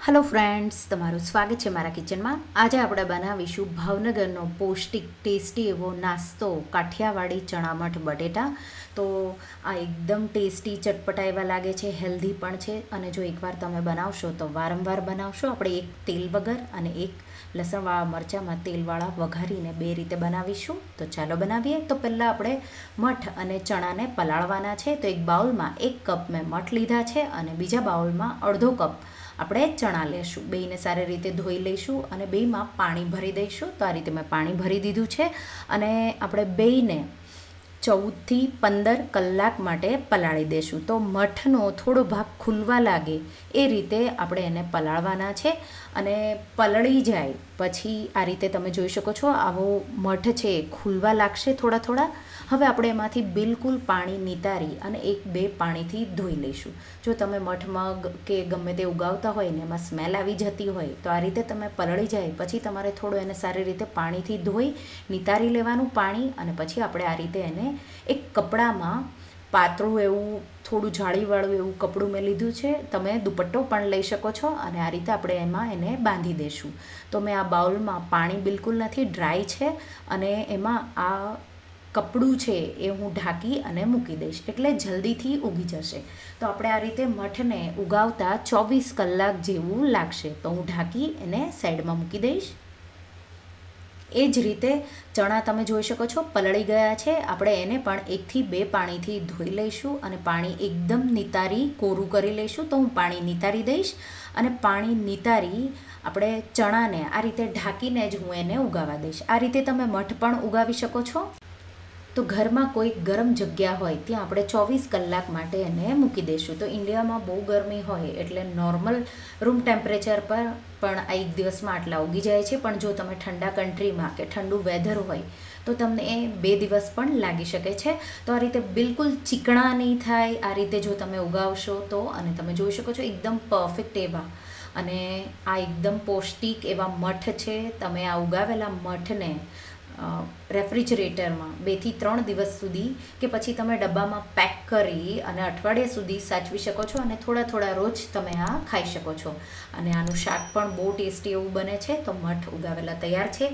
Hello friends, તમારું સ્વાગત છે મારા કિચનમાં। આજે આપણે બનાવીશું ભાવનગરનો પૌષ્ટિક ટેસ્ટી એવો નાસ્તો કાઠિયાવાડી ચણામઠ બટેટા। તો આ એકદમ ટેસ્ટી ચટપટા એવા લાગે છે, હેલ્ધી પણ છે અને જો એકવાર તમે બનાવશો તો વારંવાર બનાવશો। આપણે એક તેલ વગર અને એક લસણવાળા મરચાંમાં તેલવાળા વઘારીને બે રીતે બનાવીશું। તો ચાલો બનાવીએ। તો પહેલાં આપણે મઠ અને ચણાને પલાળવાના છે। તો એક બાઉલમાં 1 કપ મેં મઠ લીધા છે અને બીજા બાઉલમાં અડધો કપ આપણે ચણા લેશું। બેયને સારી રીતે ધોઈ લઈશું અને બેયમાં પાણી ભરી દઈશું। તો આ રીતે મેં પાણી ભરી દીધું છે અને આપણે બેયને 14 થી 15 કલાક માટે પલાળી દઈશું। તો મઠનો થોડો ભાગ ખુલવા લાગે એ રીતે આપણે એને પલાળવાના છે અને પલળી જાય પછી આ રીતે તમે જોઈ શકો છો આવો મઠ છે ખુલવા લાગશે થોડા થોડા। હવે આપણે એમાંથી બિલકુલ પાણી નિતારી અને 1-2 પાણીથી ધોઈ લઈશું। જો તમે મઠમાં કે ગમે તે ઉગાવતા હોય ને એમાં સ્મેલ આવી જતી હોય તો આ રીતે તમે પલળી જાય પછી તમારે થોડું એને સારી રીતે પાણીથી ધોઈ નિતારી લેવાનું પાણી અને પછી આપણે આ રીતે એને એક કપડામાં પાતળું એવું થોડું જાળીવાળું એવું કપડું મેં લીધું છે। તમે દુપટ્ટો પણ લઈ શકો છો અને આ રીતે આપણે એમાં એને બાંધી દઈશું। તો મેં આ બાઉલમાં પાણી બિલકુલ નથી, ડ્રાય છે અને એમાં આ કપડું છે એ હું ઢાંકી અને મૂકી દઈશ એટલે જલ્દીથી ઉગી જશે। તો આપણે આ રીતે મઠને ઉગાવતા 24 કલાક જેવું લાગશે। તો હું ઢાંકી એને સાઈડમાં મૂકી દઈશ। એ જ રીતે ચણા તમે જોઈ શકો છો પલળી ગયા છે। આપણે એને પણ 1 થી 2 પાણીથી ધોઈ લઈશું અને પાણી એકદમ નિતારી કોરું કરી લઈશું। તો હું પાણી નિતારી દઈશ અને પાણી નિતારી આપણે ચણાને આ રીતે ઢાંકીને જ હું એને ઉગાવવા દઈશ। આ રીતે તમે મઠ પણ ઉગાવી શકો છો। તો ઘરમાં કોઈ ગરમ જગ્યા હોય ત્યાં આપણે 24 કલાક માટે એને મૂકી દઈશું। તો ઇન્ડિયામાં બહુ ગરમી હોય એટલે નોર્મલ રૂમ ટેમ્પરેચર પર પણ આ 1 દિવસમાં આટલા ઉગી જાય છે। પણ જો તમે ઠંડા કન્ટ્રીમાં કે ઠંડુ વેધર હોય તો તમને એ 2 દિવસ પણ લાગી શકે છે। તો આ રીતે બિલકુલ ચીકણા નહીં થાય આ રીતે જો તમે ઉગાવશો તો અને તમે જોઈ શકો છો એકદમ પરફેક્ટ એવા અને આ એકદમ પૌષ્ટિક એવા મઠ છે। તમે આ ઉગાવેલા મઠને રેફ્રિજરેટરમાં 2 થી 3 દિવસ સુધી કે પછી તમે ડબ્બામાં પેક કરી અને અઠવાડિયા સુધી સાચવી શકો છો અને થોડા થોડા રોજ તમે આ ખાઈ શકો છો અને આનું શાક પણ બહુ ટેસ્ટી એવું બને છે। તો મઠ ઉગાવેલા તૈયાર છે।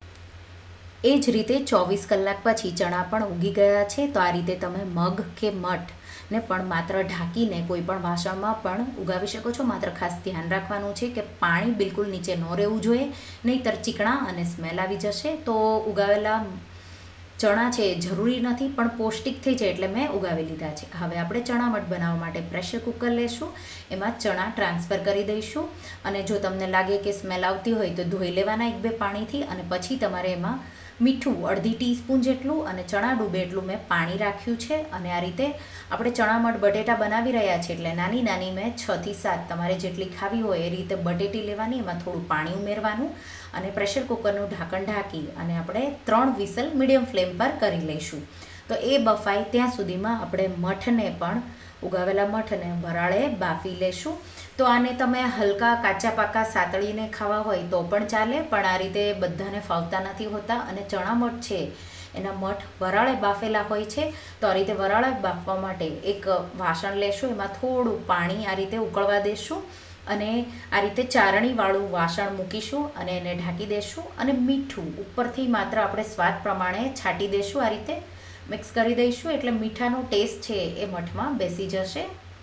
એ જ રીતે 24 કલાક પછી ચણા પણ ઉગી ગયા છે। તો આ રીતે તમે મગ કે મઠને પણ માત્ર ઢાંકીને કોઈ પણ વાસણમાં પણ ઉગાવી શકો છો। માત્ર ખાસ ધ્યાન રાખવાનું છે કે પાણી બિલકુલ નીચે ન રહેવું જોઈએ, નહીંતર ચીકણા અને સ્મેલ આવી જશે। તો ઉગાવેલા ચણા છે જરૂરી નથી પણ પૌષ્ટિક થઈ જાય એટલે મેં ઉગાવી લીધા છે। હવે આપણે ચણા મઠ બનાવવા માટે પ્રેશર કુકર લેશું, એમાં ચણા ટ્રાન્સફર કરી દઈશું અને જો તમને લાગે કે સ્મેલ આવતી હોય તો ધોઈ લેવાના 1-2 પાણીથી અને પછી તમારે એમાં મીઠું 1/2 ટીસ્પૂન જેટલું અને ચણા ડૂબે એટલું મેં પાણી રાખ્યું છે અને આ રીતે આપણે ચણા મઠ બટેટા બનાવી રહ્યા છીએ એટલે નાની નાની મેં 6 થી 7 તમારે જેટલી ખાવી હોય એ રીતે બટેટી લેવાની, એમાં થોડું પાણી ઉમેરવાનું અને પ્રેશર કુકરનું ઢાંકણ ઢાંકી અને આપણે 3 વિસલ મીડિયમ ફ્લેમ પર કરી લઈશું। તો એ બફાય ત્યાં સુધીમાં આપણે મઠને પણ ઉગાવેલા મઠને વરાળે બાફી લેશું। તો આને તમે હલકા કાચા પાકા સાતળીને ખાવા હોય તો પણ ચાલે, પણ આ રીતે બધાને ફાવતા નથી હોતા અને ચણા મઠ છે એના મઠ વરાળે બાફેલા હોય છે। તો આ રીતે વરાળે બાફવા માટે એક વાસણ લેશું, એમાં થોડું પાણી આ રીતે ઉકળવા દેશું અને આ રીતે ચારણીવાળું વાસણ મૂકીશું અને એને ઢાંકી દઈશું અને મીઠું ઉપરથી માત્ર આપણે સ્વાદ પ્રમાણે છાંટી દઈશું। આ રીતે મિક્સ કરી દઈશું એટલે મીઠાનો ટેસ્ટ છે એ મઠમાં બેસી જશે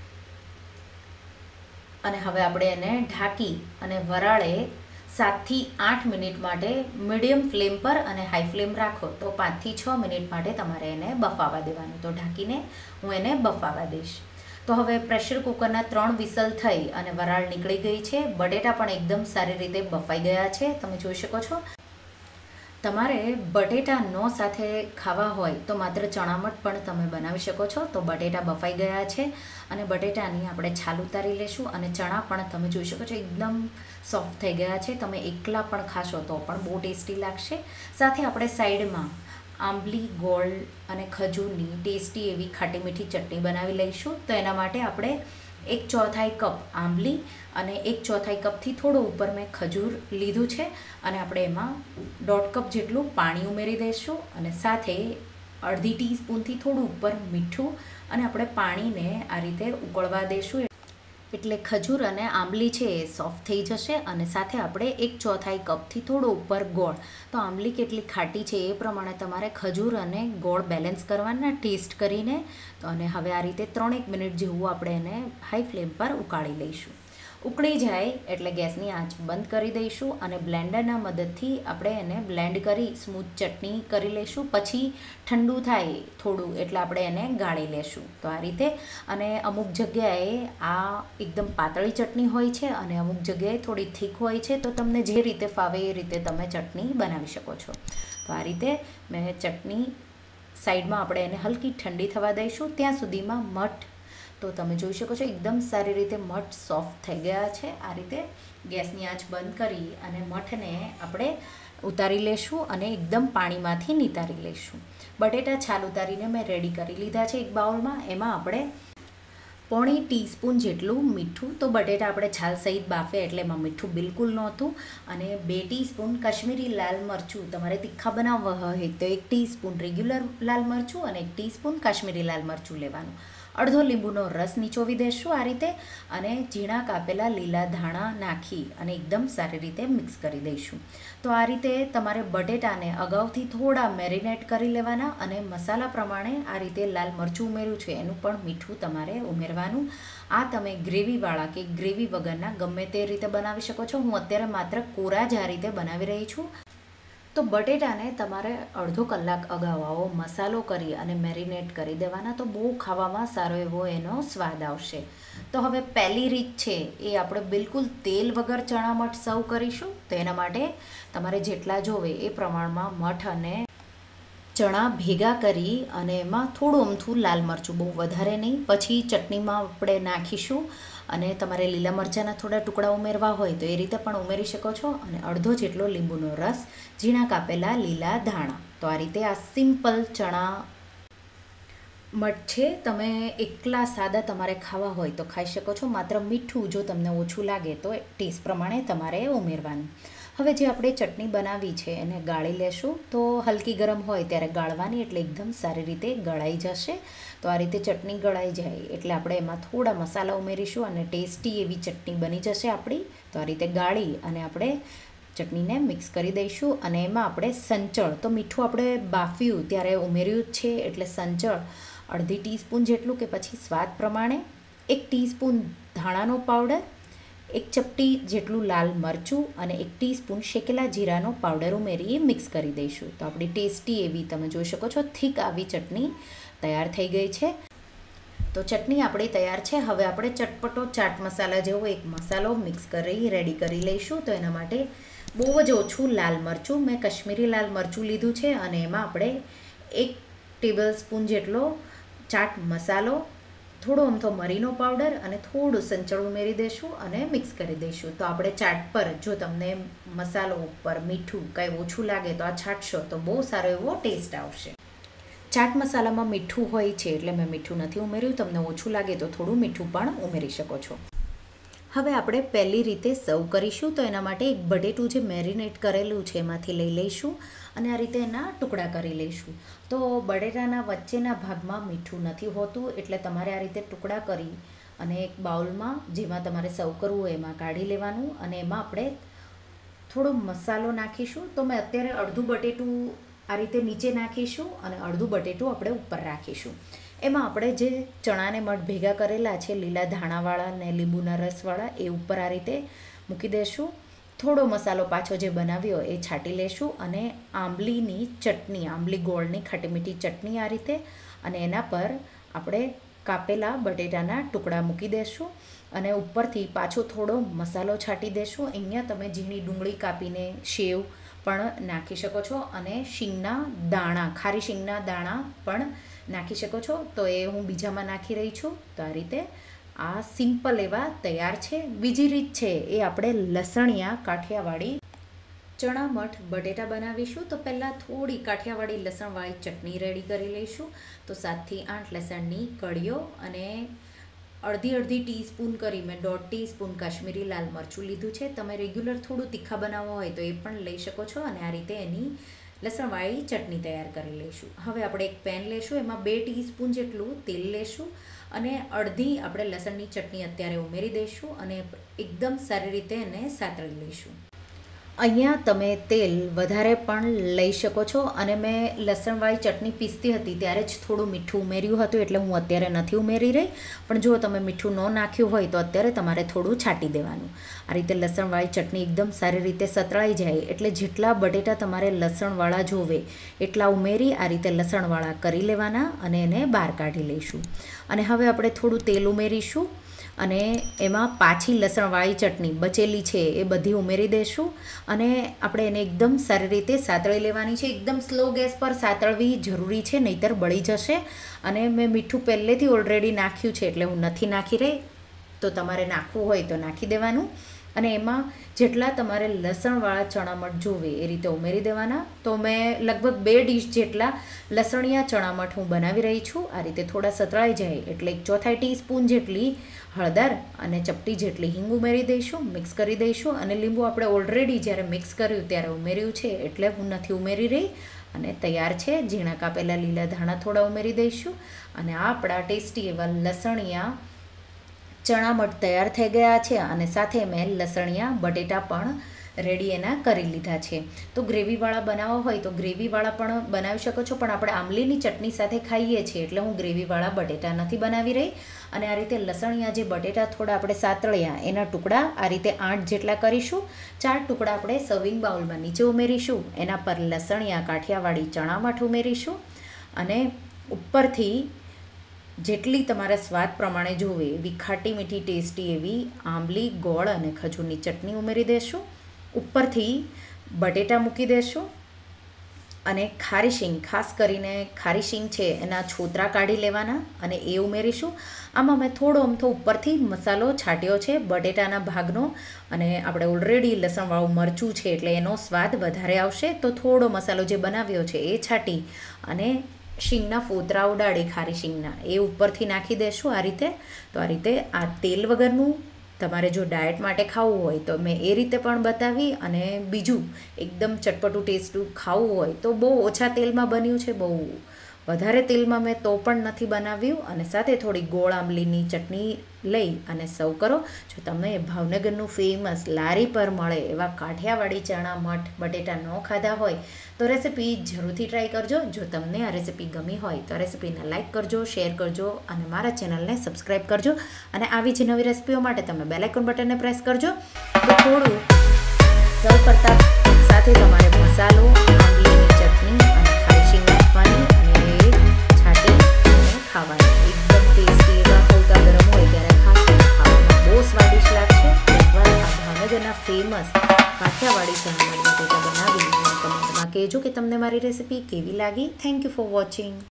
અને હવે આપણે એને ઢાંકી અને વરાળે 7 થી 8 મિનિટ માટે મીડિયમ ફ્લેમ પર અને હાઈ ફ્લેમ રાખો તો 5 થી 6 મિનિટ માટે તમારે એને બફાવા દેવાનું। તો ઢાંકીને હું એને બફાવા દઈશ। તો હવે પ્રેશર કુકરના 3 વિસલ થઈ અને વરાળ નીકળી ગઈ છે। બટેટા પણ એકદમ સારી રીતે બફાઈ ગયા છે, તમે જોઈ શકો છો। તમારે બટેટા નો સાથે ખાવા હોય તો માત્ર ચણા મઠ પણ તમે બનાવી શકો છો। તો બટેટા બફાઈ ગયા છે અને બટેટાની આપણે છાલ ઉતારી લેશું અને ચણા પણ તમે જોઈ શકો છો એકદમ સોફ્ટ થઈ ગયા છે। તમે એકલા પણ ખાશો તો પણ બહુ ટેસ્ટી લાગશે। સાથે આપણે સાઈડમાં આંબલી, ગોળ અને ખજૂરની ટેસ્ટી એવી ખાટી મીઠી ચટણી બનાવી લઈશું। તો એના માટે આપણે 1/4 કપ આંબલી અને 1/4 કપથી થોડો ઉપર મેં ખજૂર લીધું છે અને આપણે એમાં 1/2 કપ જેટલું પાણી ઉમેરી દઈશું અને સાથે 1/2 ટીસ્પૂનથી થોડું ઉપર મીઠું અને આપણે પાણીને આ રીતે ઉકળવા દઈશું। એટલે ખજૂર અને આંબલી છે એ સોફ્ટ થઈ જશે અને સાથે આપણે 1/4 કપથી થોડો ઉપર ગોળ. તો આંબલી કેટલી ખાટી છે એ પ્રમાણે તમારે ખજૂર અને ગોળ બેલેન્સ કરવાના ટેસ્ટ કરીને. તો અને હવે આ રીતે 3-1 મિનિટ જેવું આપણે એને હાઈ ફ્લેમ પર ઉકાળી લઈશું. ઉકળી જાય એટલે ગેસની આંચ બંધ કરી દઈશું અને બ્લેન્ડરના મદદથી આપણે એને બ્લેન્ડ કરી સ્મૂથ ચટણી કરી લઈશું. પછી ઠંડુ થાય થોડું એટલે આપણે એને ગાળી લેશું. તો આ રીતે. અને અમુક જગ્યાએ આ એકદમ પાતળી ચટણી હોય છે અને અમુક જગ્યાએ થોડી થીક હોય છે. તો તમને જે રીતે ફાવે એ રીતે તમે ચટણી બનાવી શકો છો. તો આ રીતે મેં ચટણી સાઈડમાં આપણે એને હલકી ઠંડી થવા દઈશું. ત્યાં સુધીમાં મઠ, તો તમે જોઈ શકો છો એકદમ સારી રીતે મઠ સોફ્ટ થઈ ગયા છે. આ રીતે ગેસની આંચ બંધ કરી અને મઠને આપણે ઉતારી લેશું અને એકદમ પાણીમાંથી નિતારી લઈશું. બટેટા છાલ ઉતારીને મેં રેડી કરી લીધા છે એક બાઉલમાં. એમાં આપણે 1/4 ટીસ્પૂન જેટલું મીઠું, તો બટેટા આપણે છાલ સહિત બાફે એટલે એમાં મીઠું બિલકુલ નહોતું. અને 2 ટીસ્પૂન કાશ્મીરી લાલ મરચું, તમારે તીખા બનાવવા હોય તો 1 ટીસ્પૂન રેગ્યુલર લાલ મરચું અને 1 ટીસ્પૂન કાશ્મીરી લાલ મરચું લેવાનું. અડધો લીંબુનો રસ નીચોવી દઈશું આ રીતે. અને ઝીણા કાપેલા લીલા ધાણા નાખી અને એકદમ સારી રીતે મિક્સ કરી દઈશું. તો આ રીતે તમારે બટેટાને અગાઉથી થોડા મેરિનેટ કરી લેવાના અને મસાલા પ્રમાણે આ રીતે લાલ મરચું ઉમેર્યું છે એનું પણ મીઠું તમારે ઉમેરવાનું. આ તમે ગ્રેવીવાળા કે ગ્રેવી વગરના ગમે તે રીતે બનાવી શકો છો. હું અત્યારે માત્ર કોરા જ આ રીતે બનાવી રહી છું. તો બટેટાને તમારે અડધો કલાક અગાઉ આવો મસાલો કરી અને મેરિનેટ કરી દેવાના. તો બહુ ખાવામાં સારો એવો એનો સ્વાદ આવશે. તો હવે પહેલી રીત છે એ આપણે બિલકુલ તેલ વગર ચણા મઠ સર્વ કરીશું. તો એના માટે તમારે જેટલા જોવે એ પ્રમાણમાં મઠ અને ચણા ભેગા કરી અને એમાં થોડું અમથું લાલ મરચું, બહુ વધારે નહીં. પછી ચટણીમાં આપણે નાખીશું અને તમારે લીલા મરચાંના થોડા ટુકડા ઉમેરવા હોય તો એ રીતે પણ ઉમેરી શકો છો. અને અડધો જેટલો લીંબુનો રસ, ઝીણા કાપેલા લીલા ધાણા. તો આ રીતે આ સિમ્પલ ચણા મઠ છે. તમે એકલા સાદા તમારે ખાવા હોય તો ખાઈ શકો છો. માત્ર મીઠું જો તમને ઓછું લાગે તો ટેસ્ટ પ્રમાણે તમારે ઉમેરવાનું. હવે જે આપણે ચટણી બનાવી છે એને ગાળી લેશું. તો હલકી ગરમ હોય ત્યારે ગાળવાની એટલે એકદમ સારી રીતે ગળાઈ જશે. તો આ રીતે ચટણી ગળાઈ જાય એટલે આપણે એમાં થોડા મસાલા ઉમેરીશું અને ટેસ્ટી એવી ચટણી બની જશે આપણી. તો આ રીતે ગાળી અને આપણે ચટણીને મિક્સ કરી દઈશું. અને એમાં આપણે સંચળ, તો મીઠું આપણે બાફ્યું ત્યારે ઉમેર્યું જ છે એટલે સંચળ અડધી ટીસ્પૂન જેટલું કે પછી સ્વાદ પ્રમાણે, 1 ટીસ્પૂન ધાણાનો પાવડર, 1 ચપટી જેટલું લાલ મરચું અને 1 ટીસ્પૂન શેકેલા જીરાનો પાવડર ઉમેરી મિક્સ કરી દઈશું. તો આપણી ટેસ્ટી એવી તમે જોઈ શકો છો થીક આવી ચટણી તૈયાર થઈ ગઈ છે. તો ચટણી આપણી તૈયાર છે. હવે આપણે ચટપટો ચાટ મસાલા જેવો એક મસાલો મિક્સ કરી રેડી કરી લઈશું. તો એના માટે બહુ જ ઓછું લાલ મરચું, મેં કાશ્મીરી લાલ મરચું લીધું છે અને એમાં આપણે 1 ટેબલ સ્પૂન જેટલો ચાટ મસાલો, થોડો અમથો મરીનો પાવડર અને થોડું સંચળ ઉમેરી દઈશું અને મિક્સ કરી દઈશું. તો આપણે ચાટ પર જો તમને મસાલો ઉપર મીઠું કંઈ ઓછું લાગે તો આ છાંટશો તો બહુ સારો એવો ટેસ્ટ આવશે. ચાટ મસાલામાં મીઠું હોય છે એટલે મેં મીઠું નથી ઉમેર્યું. તમને ઓછું લાગે તો થોડું મીઠું પણ ઉમેરી શકો છો. હવે આપણે પહેલી રીતે સર્વ કરીશું. તો એના માટે એક બટેટું જે મેરિનેટ કરેલું છે એમાંથી લઈ લઈશું અને આ રીતે એના ટુકડા કરી લઈશું. તો બટેટાના વચ્ચેના ભાગમાં મીઠું નથી હોતું એટલે તમારે આ રીતે ટુકડા કરી અને એક બાઉલમાં જેમાં તમારે સર્વ કરવું હોય એમાં કાઢી લેવાનું. અને એમાં આપણે થોડો મસાલો નાખીશું. તો મેં અત્યારે અડધું બટેટું આ રીતે નીચે નાખીશું અને અડધું બટેટું આપણે ઉપર રાખીશું. એમાં આપણે જે ચણાને મઠ ભેગા કરેલા છે લીલા ધાણાવાળા ને લીંબુના રસવાળા એ ઉપર આ રીતે મૂકી દઈશું. થોડો મસાલો પાછો જે બનાવ્યો એ છાંટી લેશું અને આંબલીની ચટણી, આંબલી ગોળની ખાટી મીઠી ચટણી આ રીતે અને એના પર આપણે કાપેલા બટેટાના ટુકડા મૂકી દઈશું અને ઉપરથી પાછો થોડો મસાલો છાંટી દઈશું. અહીંયા તમે ઝીણી ડુંગળી કાપીને સેવ પણ નાખી શકો છો અને શીંગના દાણા, ખારી શીંગના દાણા પણ નાખી શકો છો. તો એ હું બીજામાં નાખી રહી છું. તો આ રીતે આ સિમ્પલ એવા તૈયાર છે. બીજી રીત છે એ આપણે લસણિયા કાઠિયાવાડી ચણા મઠ બટેટા બનાવીશું. તો પહેલાં થોડી કાઠિયાવાડી લસણવાળી ચટણી રેડી કરી લઈશું. તો 7 થી 8 લસણની કળીઓ અને અડધી ટીસ્પૂન કરી મેં 1.5 ટીસ્પૂન કાશ્મીરી લાલ મરચું લીધું છે. તમે રેગ્યુલર થોડું તીખા બનાવવા હોય તો એ પણ લઈ શકો છો. અને આ રીતે એની લસણવાળી ચટણી તૈયાર કરી લઈશું. હવે આપણે એક પેન લેશું, એમાં 2 ટીસ્પૂન જેટલું તેલ લેશું અને અડધી આપણે લસણની ચટણી અત્યારે ઉમેરી દઈશું અને એકદમ સારી રીતે એને સાતળી લઈશું. અહીંયા તમે તેલ વધારે પણ લઈ શકો છો અને મેં લસણવાળી ચટણી પીસતી હતી ત્યારે જ થોડું મીઠું ઉમેર્યું હતું, એટલે હું અત્યારે નથી ઉમેરી રહી. પણ જો તમે મીઠું ન નાખ્યું હોય તો અત્યારે તમારે થોડું છાંટી દેવાનું. આ રીતે લસણવાળી ચટણી એકદમ સારી રીતે સતળાઈ જાય એટલે જેટલા બટેટા તમારે લસણવાળા જોવે એટલા ઉમેરી આ રીતે લસણવાળા કરી લેવાના અને એને બહાર કાઢી લઈશું. અને હવે આપણે થોડું તેલ ઉમેરીશું અને એમાં પાછી લસણવાળી ચટણી બચેલી છે એ બધી ઉમેરી દઈશું અને આપણે એને એકદમ સારી રીતે સાતળી લેવાની છે. એકદમ સ્લો ગેસ પર સાતળવી જરૂરી છે, નહીંતર બળી જશે. અને મેં મીઠું પહેલેથી ઓલરેડી નાખ્યું છે એટલે હું નથી નાખી રહી, તો તમારે નાખવું હોય તો નાખી દેવાનું. અને એમાં જેટલા તમારે લસણવાળા ચણામઠ જોવે એ રીતે ઉમેરી દેવાના. તો મેં લગભગ 2 ડીશ જેટલા લસણિયા ચણામઠ હું બનાવી રહી છું. આ રીતે થોડા સતળાઈ જાય એટલે 1/4 ટીસ્પૂન જેટલી હળદર અને ચપટી જેટલી હિંગ ઉમેરી દઈશું, મિક્સ કરી દઈશું. અને લીંબુ આપણે ઓલરેડી જ્યારે મિક્સ કર્યું ત્યારે ઉમેર્યું છે એટલે હું નથી ઉમેરી રહી. અને તૈયાર છે. ઝીણા કાપેલા લીલા ધાણા થોડા ઉમેરી દઈશું અને આપણા ટેસ્ટી એવા લસણિયા ચણામઠ તૈયાર થઈ ગયા છે. અને સાથે મેં લસણિયા બટેટા પણ રેડી એના કરી લીધા છે. તો ગ્રેવીવાળા બનાવવા હોય તો ગ્રેવીવાળા પણ બનાવી શકો છો, પણ આપણે આંબલીની ચટણી સાથે ખાઈએ છીએ એટલે હું ગ્રેવીવાળા બટેટા નથી બનાવી રહી. અને આ રીતે લસણિયા જે બટેટા થોડા આપણે સાતળ્યા એના ટુકડા આ રીતે 8 જેટલા કરીશું. 4 ટુકડા આપણે સર્વિંગ બાઉલમાં નીચે ઉમેરીશું. એના પર લસણિયા કાઠિયાવાડી ચણામઠ ઉમેરીશું અને ઉપરથી જેટલી તમારા સ્વાદ પ્રમાણે જોવે એવી ખાટી મીઠી ટેસ્ટી એવી આંબલી, ગોળ અને ખજૂરની ચટણી ઉમેરી દઈશું. ઉપરથી બટેટા મૂકી દઈશું અને ખારી શીંગ, ખાસ કરીને ખારી શીંગ છે એના છોતરા કાઢી લેવાના અને એ ઉમેરીશું. આમાં મેં થોડો અમથો ઉપરથી મસાલો છાંટ્યો છે બટેટાના ભાગનો, અને આપણે ઓલરેડી લસણવાળું મરચું છે એટલે એનો સ્વાદ વધારે આવશે. તો થોડો મસાલો જે બનાવ્યો છે એ છાંટી અને શીંગના ફોતરા ઉડાડી ખારી શીંગના એ ઉપરથી નાખી દઈશું આ રીતે. તો આ રીતે આ તેલ વગરનું તમારે જો ડાયટ માટે ખાવું હોય તો મેં એ રીતે પણ બતાવી. અને બીજું એકદમ ચટપટું ટેસ્ટું ખાવું હોય તો બહુ ઓછા તેલમાં બન્યું છે, બહુ વધારે તેલમાં મેં તો પણ નથી બનાવ્યું. અને સાથે થોડી ગોળ આંબલીની ચટણી લઈ અને સર્વ કરો. જો તમે ભાવનગરનું ફેમસ લારી પર મળે એવા કાઠિયાવાડી ચણામઠ બટેટા ન ખાધા હોય તો રેસિપી જરૂરથી ટ્રાય કરજો. જો તમને આ રેસિપી ગમી હોય તો રેસિપીને લાઇક કરજો, શેર કરજો અને મારા ચેનલને સબસ્ક્રાઈબ કરજો. અને આવી જ નવી રેસિપીઓ માટે તમે બેલ આઇકોન બટનને પ્રેસ કરજો. તો થોડું સર્વ કરતા સાથે તમારે મસાલો, આંબલીની ચટણી અને ખારી શીંગ નાખવાની અને એ છાંટી અને ખાવાની. એકદમ ટેસ્ટી એવા હલકા ગરમ હોય ત્યારે ખાસ ખાવામાં બહુ સ્વાદિષ્ટ લાગશે. એકવાર આ ભાવનગરના ફેમસ કાઠિયાવાડી ચણામઠ બટેટા બનાવી કમેન્ટમાં કહેજો કે તમને મારી રેસિપી કેવી લાગી. Thank you for watching.